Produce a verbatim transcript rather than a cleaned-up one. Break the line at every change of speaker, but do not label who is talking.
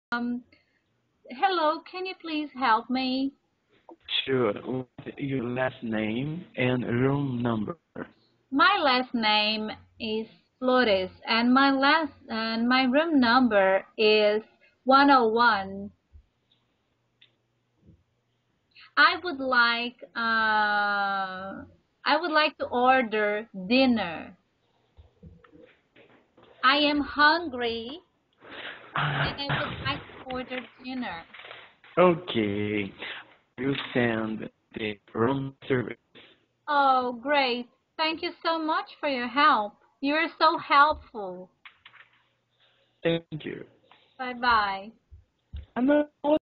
Um, Hello, can you please help me?
Sure. What's your last name and room number?
My last name is Flores, and my last and my room number is one oh one. I would like uh, I would like to order dinner. I am hungry, and I would like to order dinner.
Okay. You send the room service.
Oh, great. Thank you so much for your help. You're so helpful.
Thank you.
Bye bye.
I'm not